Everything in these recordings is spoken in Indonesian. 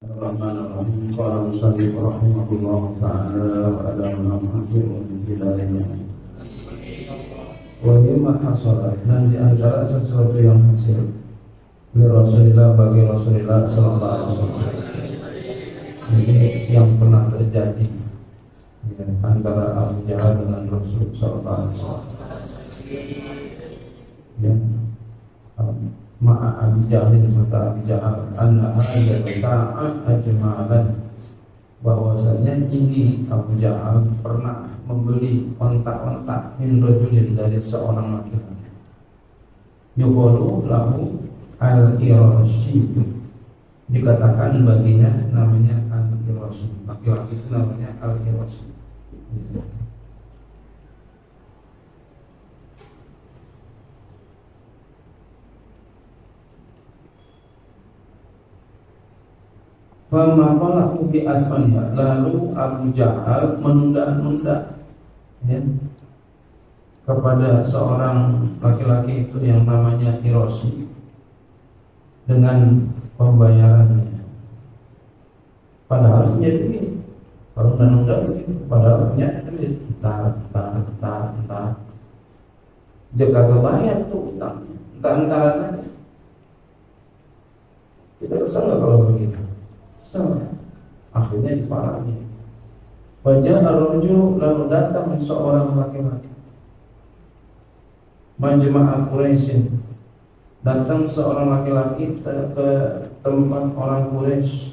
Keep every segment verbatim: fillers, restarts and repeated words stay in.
Bismillahirrahmanirrahim. Qala musannif rahimahullah ta'ala wa adamna muhadir wa bidilahnya wa hima hasalat, dan di antara sesuatu yang hasil li Rasulillah bagi Rasulullah sallallahu alaihi wasallam, ini yang pernah terjadi ya, antara Abu Jahal dengan Rasul sallallahu alaihi wasallam ya, ma'a Abi Jahlin serta Abi Jahal, anna hadza ta'a ajma'an, bahwasanya ini Abu Jahal pernah membeli ontak-ontak min rajulin dari seorang laki-laki, yuqalu lahu al-Irashi, dikatakan baginya namanya al-Irashi, laki-laki itu namanya al-Irashi. Famaqalahu bi asmaniha, lalu Abu Jahal menunda-nunda ya, kepada seorang laki-laki itu yang namanya Irashi dengan pembayarannya. Padahal punya duit, kalau nunda begitu, padahal punya duit, entar, entar, entar, entar, dia kagak bayar tuh utangnya, entar-entaran aja. Kita kesal nggak kalau begitu? Sama. Akhirnya diparahi. Wajah ar-rajul, lalu datang seorang laki-laki, Majma'ah Quraisy, datang seorang laki-laki ke, ke tempat orang Quraisy,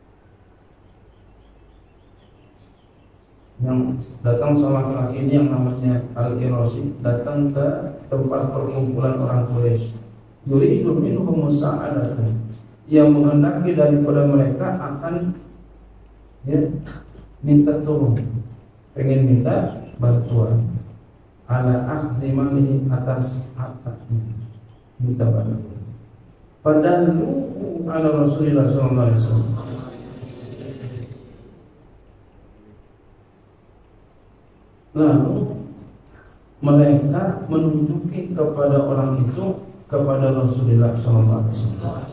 yang datang seorang laki-laki ini yang namanya Al-Irashi, datang ke tempat perkumpulan orang Quraisy, yuridu minhum musa'adatan, yang menghendaki daripada mereka akan ya, minta tolong, pengen minta bantuan, ala akhzi malihi, atas hartanya, minta bantuan. Padahal ala Rasulullah sallallahu alaihi wasallam, lalu mereka menunjuki kepada orang itu, kepada Rasulullah sallallahu alaihi wasallam.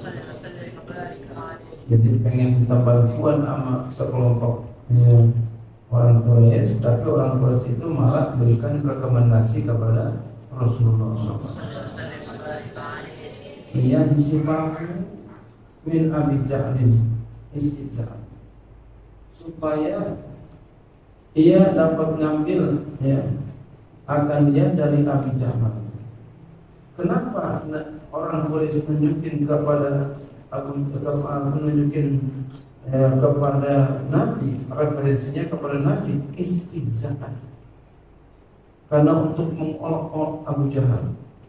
Jadi pengen minta bantuan sama sekelompok ya, orang Quraisy, tapi orang Quraisy itu malah berikan rekomendasi kepada Rasulullah sallallahu alaihi wasallam. Ia disipaku min Abi Jahlin istizah, supaya ia dapat ngambil ya akan dia dari Abi Jahal. Kenapa orang Quraisy menunjukin kepada Aku menunjukin eh, kepada Nabi, referensinya kepada Nabi istihzaan, karena untuk mengolok-olok Abu Jahal.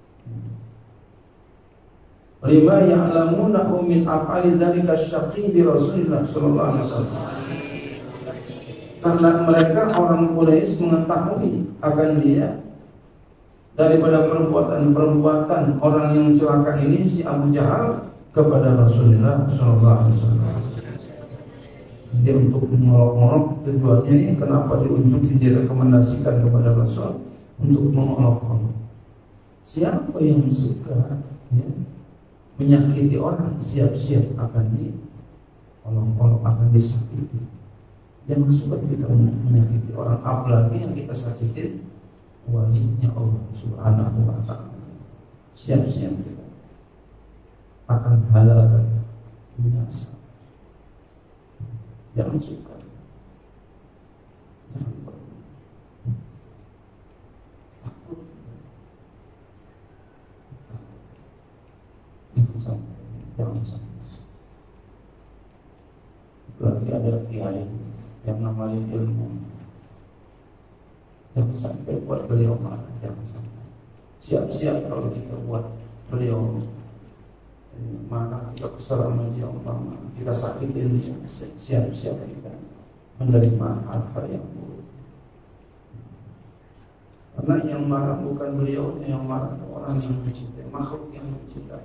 Lima ya'lamunahu min af'ali dzalika syaqi bi Rasulillah sallallahu alaihi wasallam, karena mereka orang Quraisy mengetahui akan dia daripada perbuatan-perbuatan orang yang celaka ini, si Abu Jahal, kepada Rasulullah sallallahu alaihi wasallam. Dia untuk mengolok-olok, tujuannya ini kenapa diunjukin, direkomendasikan kepada Rasul untuk mengolok-olok. Siapa yang suka ya, menyakiti orang, siap-siap akan diolok-olok, akan disakiti. Jangan suka kita menyakiti orang, apalagi yang kita sakitin walinya Allah subhanahu wa ta'ala. Siap-siap kita akan halal dan binasa. Jangan suka, jangan pernah takut, jangan sampai, jangan sampai. Lagi ada kiai yang namanya ilmu, jangan sampai buat beliau marah, jangan sampai. Siap-siap kalau kita buat beliau mana kita kesal sama dia, umpama kita sakitin dia, siap-siap kita menerima hal-hal yang buruk. Karena yang marah bukan beliau, yang marah orang yang mencintai, makhluk yang mencintai.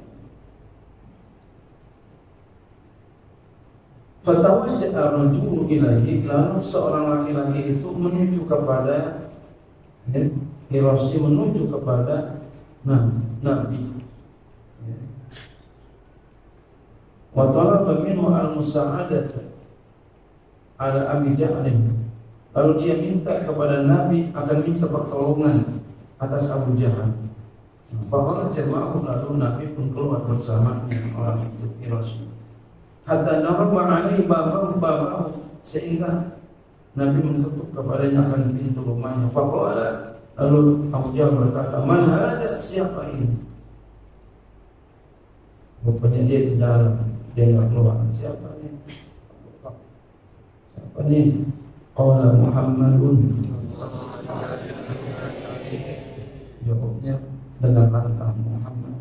Fatawajjah ar-rajulu ilaihi, lalu seorang laki-laki itu menuju kepada ya, Irashi menuju kepada nah, Nabi. wa talaba minhu al-musa'adah ala Abi Jahl. Lalu dia minta kepada Nabi akan minta pertolongan atas Abu Jahal. Faqala jama'u, lalu Nabi pun keluar bersama orang itu Rasul. Hatta naraba alaihi babahu babahu, sehingga Nabi menutup kepadanya akan pintu rumahnya. Faqala, lalu Abu Jahal berkata, man hada, siapa ini? Rupanya dia di dalam, dia enggak keluar. Siapa ini? Siapa ini? Qala Muhammadun. Jawabnya dengan lantang, Muhammad.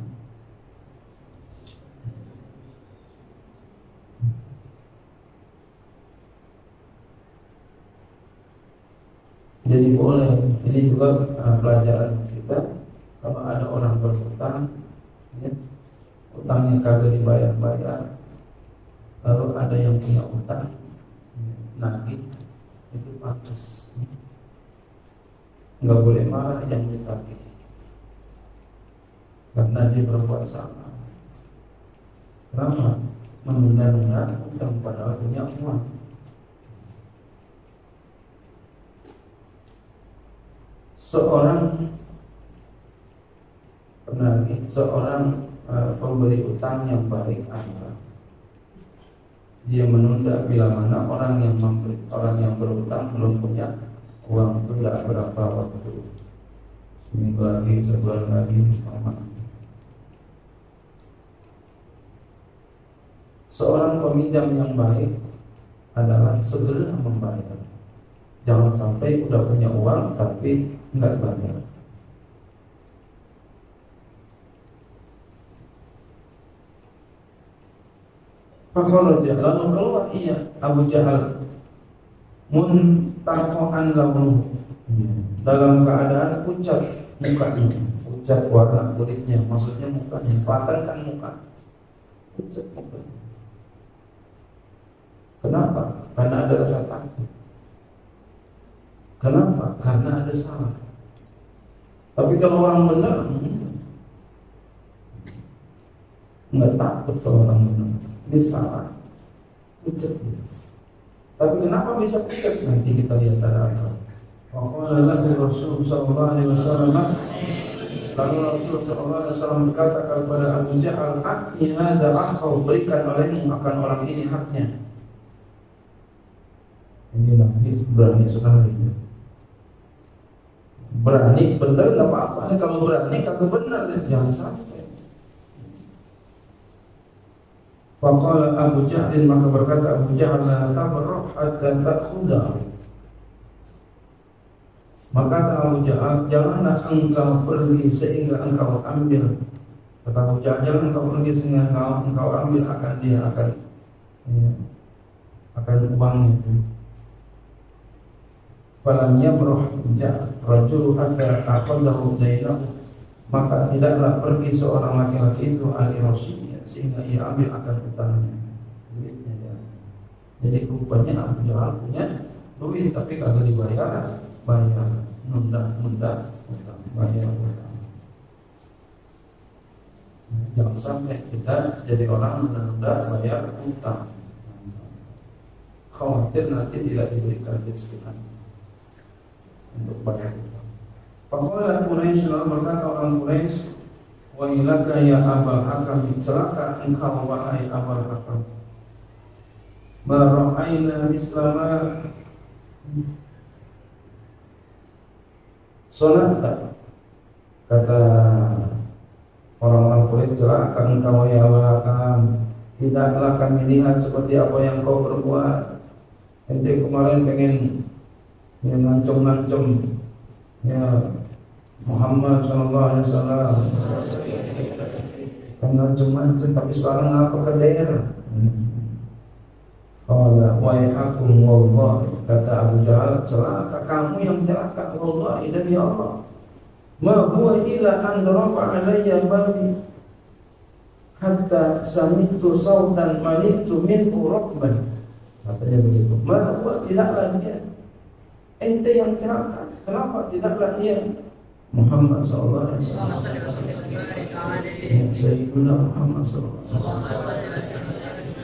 Jadi boleh, ini juga uh, pelajaran kita. Kalau ada orang berhutang, ya, utangnya kagak dibayar-bayar, lalu ada yang punya utang, nagih, itu pantas. Nggak boleh marah yang ditagih, karena dia berbuat salah. Kenapa? Menunda-nunda utang padahal punya uang. Seorang penagih, seorang uh, pemberi utang yang baik adalah dia menunda bila mana orang yang memberi, orang yang berutang belum punya uang itu tidak berapa waktu, seminggu lagi, sebulan lagi, lama. Seorang peminjam yang baik adalah segera membayar. Jangan sampai udah punya uang tapi enggak bayar. Fakharaja, lalu keluar ia Abu Jahal muntahoan launuh, dalam keadaan pucat mukanya, pucat warna kulitnya, maksudnya mukanya, patahkan muka, pucat mukanya. Kenapa? Karena ada rasa takut. Kenapa? Karena ada salah. Tapi kalau orang benar, nggak takut kalau orang benar. Ini salah, pucat. Tapi kenapa bisa pucat? Nanti kita lihat ada apa. Waqala Rasul sallallahu alaihi wasallam, lalu Rasul sallallahu alaihi wasallam berkata kepada Abu Jahal, "Ati hadza akhau, berikan olehmu akan orang ini haknya." Ini Nabi berani sekali. Berani benar nggak apa-apa. Kalau berani kata benar, jangan sampai. Faqala Abu Jahl, maka berkata Abu Jahl, la tabrah hatta ta'khudha. Maka kata Abu Jahl, janganlah engkau pergi sehingga engkau ambil. Kata Abu Jahl, jangan engkau pergi sehingga engkau, engkau ambil akan dia akan ya, akan uangnya itu. Falam yabrah rajul hatta akhadahu dainahu, maka tidaklah pergi seorang laki-laki itu ali rasulnya sehingga ia ambil akan utangnya, duitnya ya. Jadi rupanya Abu Jahal punya duit tapi kagak dibayar, bayar nunda-nunda utang, bayar utang. Jangan sampai kita jadi orang menunda bayar utang, khawatir nanti tidak diberikan rezeki untuk bayar utang. Faqala Quraisy, lalu berkata orang Quraisy, wa ilaka ya Abul Hakam, celaka engkau wahai Abul Hakam. Ma ra'ayna mislama salata. Kata orang-orang Quraisy, celaka engkau ya Abul Hakam, tidaklah kami lihat seperti apa yang kau berbuat. Ente kemarin pengen ya ngancam-ngancam ya Muhammad sallallahu alaihi wasallam, kan ngancam-ngancam, tapi sekarang apa ke daerah? Qala wa yahakum wallah, kata Abu Jahal, celaka kamu yang celaka, wallahi demi Allah, ma huwa illa an rafa alayya babi hatta sami'tu sautan malitu minhu rabban. Katanya begitu. Ma huwa, tidaklah dia ente yang celaka. Kenapa tidaklah dia Muhammad sallallahu alaihi wasallam, Sayyidina Muhammad sallallahu alaihi wasallam.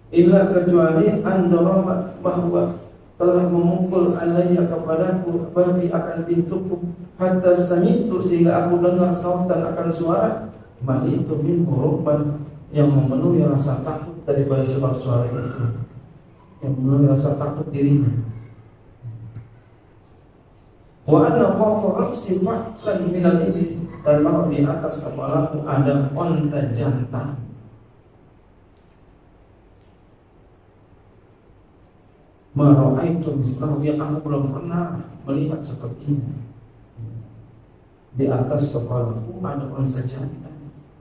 illa kecuali andorama bahwa telah memukul alayya kepadaku babi akan pintuku hatta sami'tu sehingga aku dengar sautan akan suara mali itu min hurufan yang memenuhi rasa takut daripada sebab suara itu, yang memenuhi rasa takut dirinya. Wa anna fawqa ra'si fa'lan minal ibil, dan bahwa di atas kepalaku ada onta jantan. Ma ra'aitu mislahu, yang aku belum pernah melihat sepertinya. Di atas kepalaku ada onta jantan.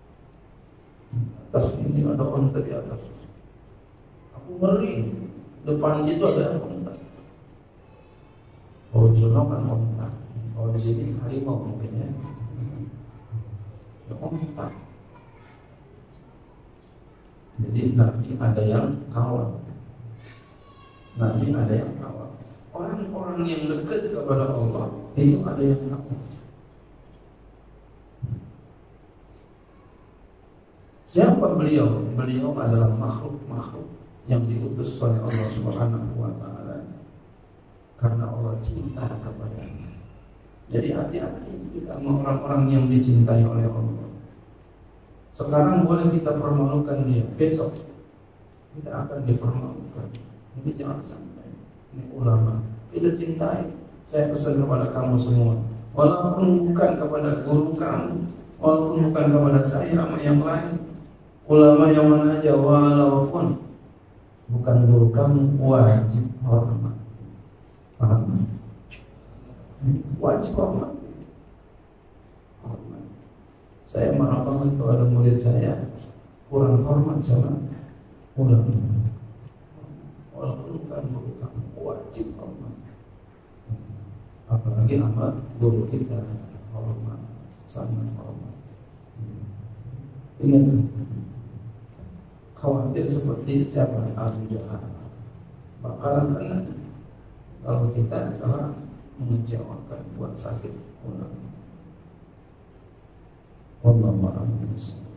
Atas ini ada onta di atas. Aku ngeri, depan itu ada onta. Oh, sono kan onta. Oh, di sini harimau mungkin ya. Onta. Jadi nanti ada yang kawal. Nanti ada yang kawal. Orang-orang yang dekat kepada Allah itu ada yang kawal. Siapa beliau? Beliau adalah makhluk-makhluk yang diutus oleh Allah Subhanahu wa taala karena Allah cinta kepadanya. Jadi hati-hati kita sama orang-orang yang dicintai oleh Allah. Sekarang boleh kita permalukan dia, besok kita akan dipermalukan. Ini jangan sampai. Ini ulama kita cintai. Saya pesan kepada kamu semua, walaupun bukan kepada guru kamu, walaupun bukan kepada saya sama yang lain, ulama yang mana aja, walaupun bukan guru kamu, wajib hormat. Paham? Wajib hormat. Hormat. Saya marah banget kalau ada murid saya kurang hormat sama ulama. Walaupun bukan guru kamu, wajib hormat. Apalagi sama guru kita, hormat, sangat hormat. Ingat, khawatir seperti siapa? Abu Jahal. Bakalan kena kalau kita telah mengecewakan, buat sakit ulama. Wallahu a'lam.